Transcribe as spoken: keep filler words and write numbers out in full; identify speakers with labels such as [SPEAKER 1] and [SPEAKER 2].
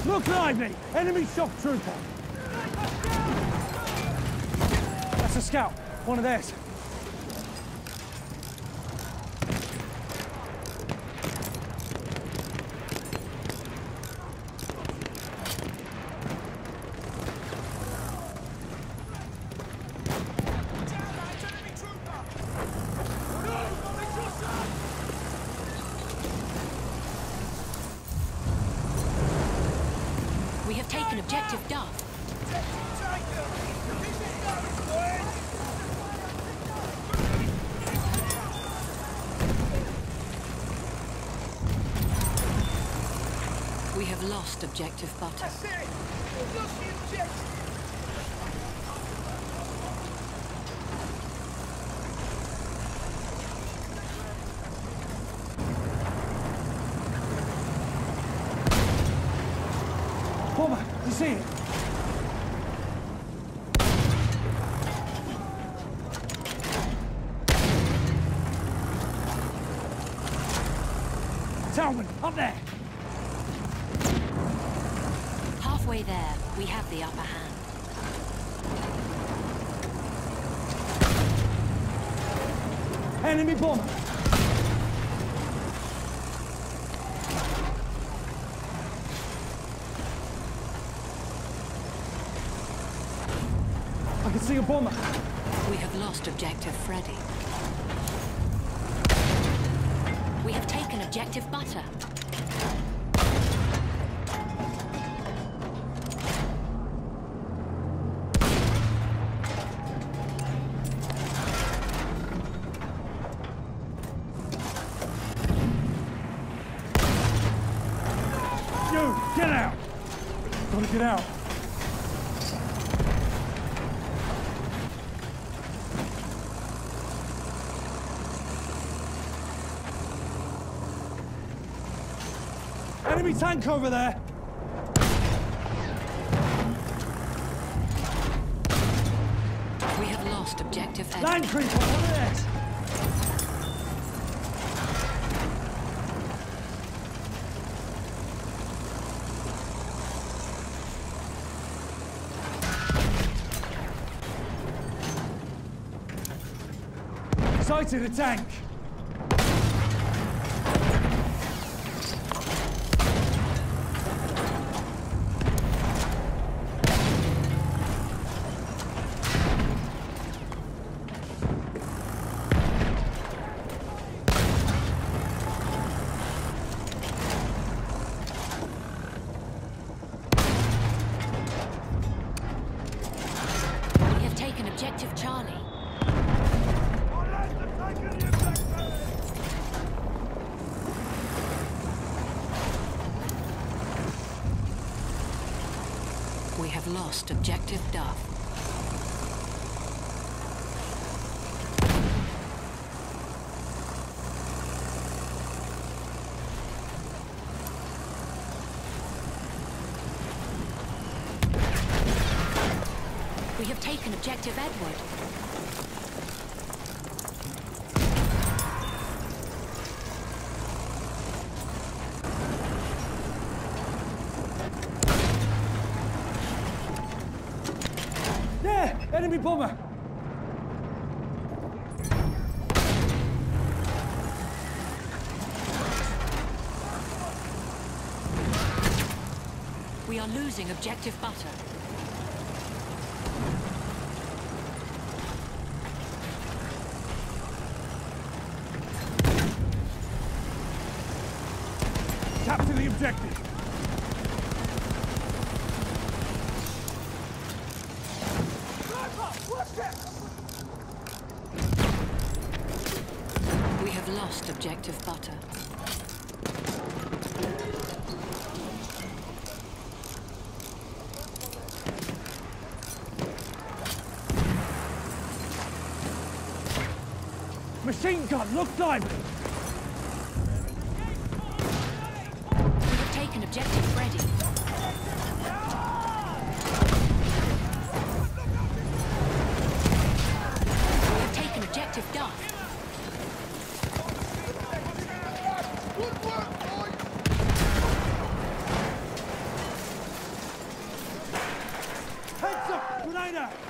[SPEAKER 1] Look lively! Enemy shock trooper! That's a scout. One of theirs.
[SPEAKER 2] We have taken objective Duff. We have lost objective Butter.
[SPEAKER 3] That's it! We've lost the objective!
[SPEAKER 1] Bomber, you see it? Talman, up there!
[SPEAKER 2] Halfway there, we have the upper hand.
[SPEAKER 1] Enemy bomber! I can see a bomber.
[SPEAKER 2] We have lost objective Freddy. We have taken objective Butter.
[SPEAKER 1] You, get out! Gotta get out. Enemy tank over there!
[SPEAKER 2] We have lost objective Edward.
[SPEAKER 1] Land creeper, one of theirs! Sighted a tank!
[SPEAKER 2] We have taken objective Charlie. We have lost objective Duff. We have taken objective Edward.
[SPEAKER 1] There! Enemy bomber!
[SPEAKER 2] We are losing objective Butter.
[SPEAKER 1] Capture the objective!
[SPEAKER 2] We have lost objective Butter.
[SPEAKER 1] Machine gun, look diamond!
[SPEAKER 2] We have taken objective Freddy. We have taken objective Duff.
[SPEAKER 1] Say that!